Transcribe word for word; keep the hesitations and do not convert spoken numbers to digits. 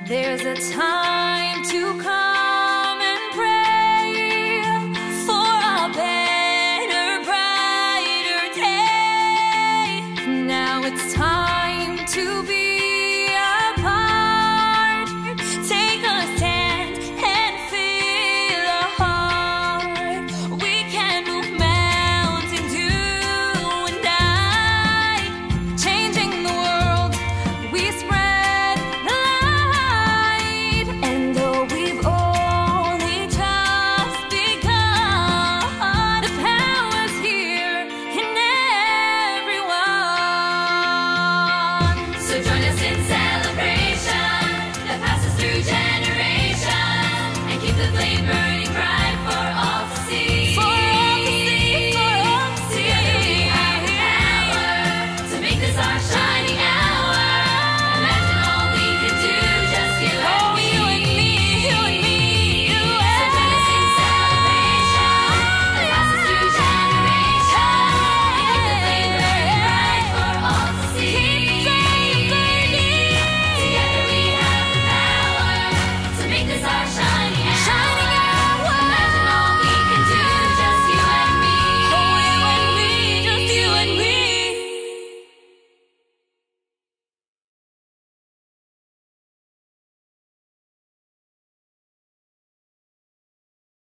There's a time to come and pray for a better, brighter day. Now it's time to be